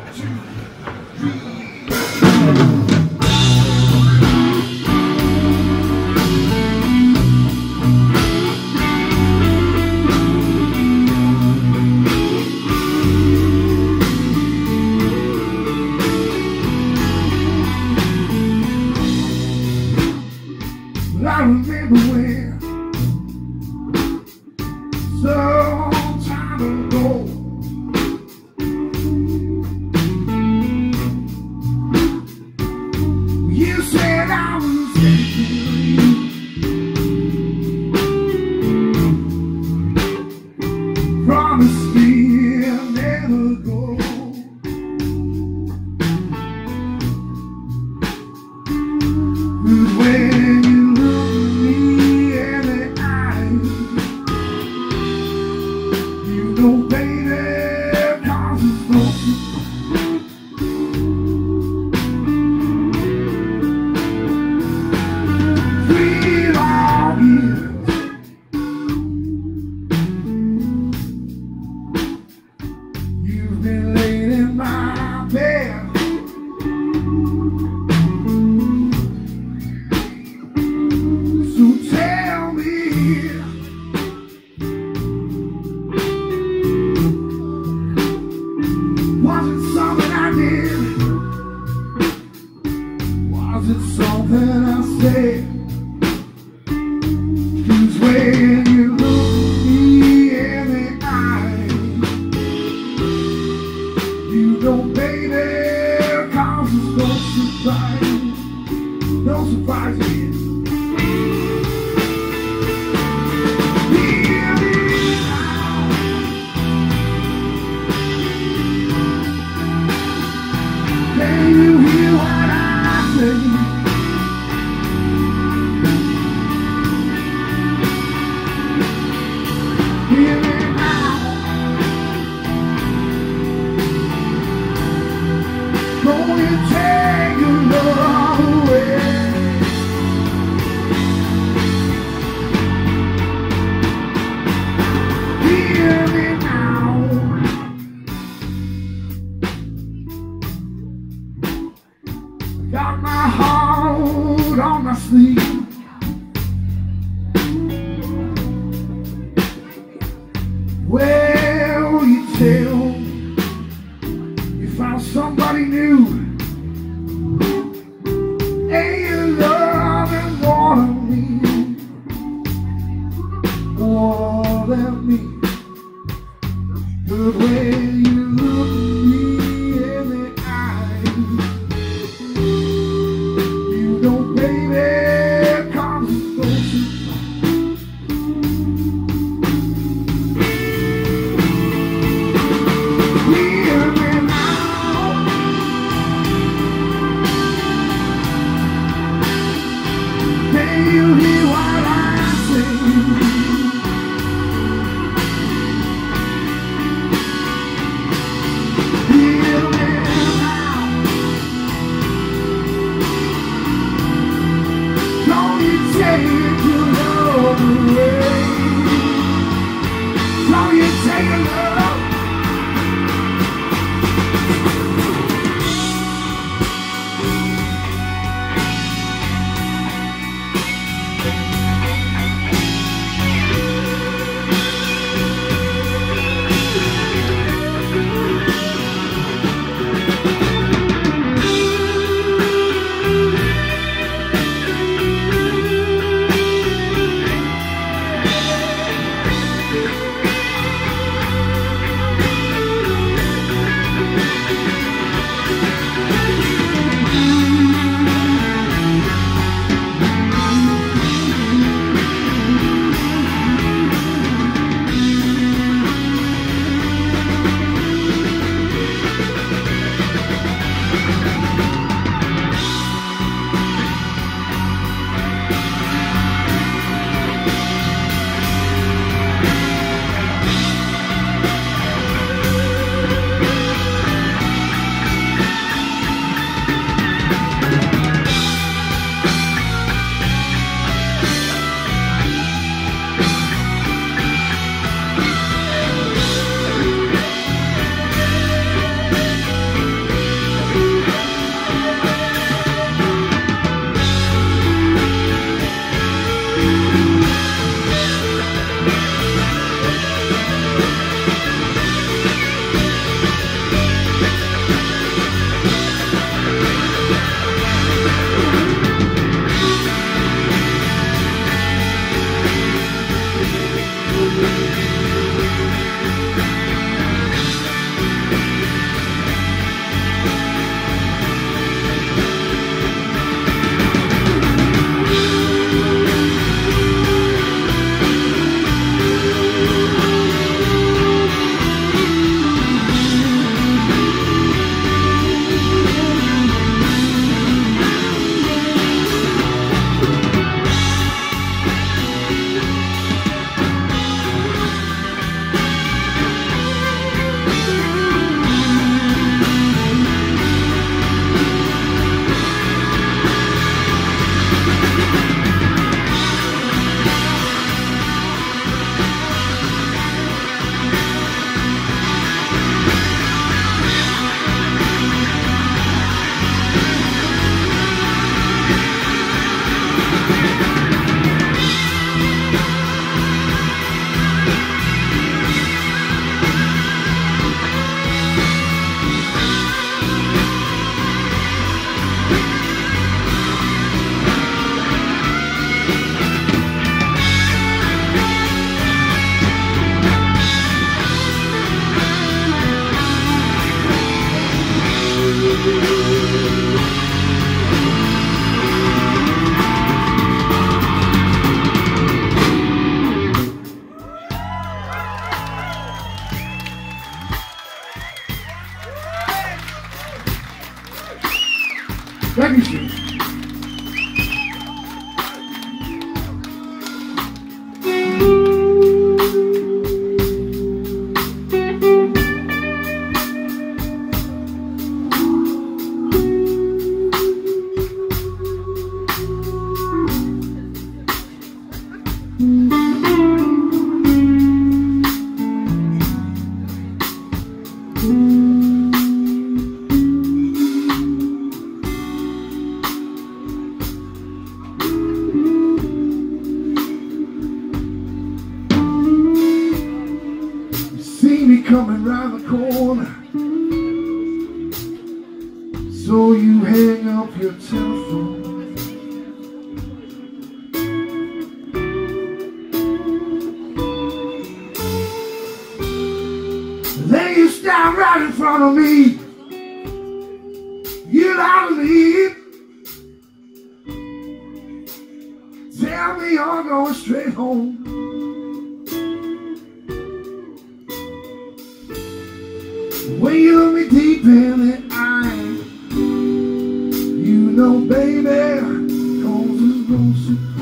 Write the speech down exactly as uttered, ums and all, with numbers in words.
I remember when, some time ago, you said I was taking you, promised me I'll never go. But when you look me in the eye, you know, baby, cause it's no three long years. You've been laid in my bed. Was it something I said? 'Cause when you look me in the eye, you know, baby, cause it's no surprise, no surprise here. Hear me now. Can you hear what I say? Hear me now. Don't you take your love away. Hear me now. Got my heart on my sleeve. Well, you tell you found somebody new, and you love and want me more than me. But when you look me in the eye, you know, baby, comes and goes. Hear me now. Thank you, Steve. Coming round the corner, so you hang up your telephone. Then you stand right in front of me, you lie to leave. Tell me you're going straight home. When you look me deep in the eye, you know, baby, cause it's no surprise.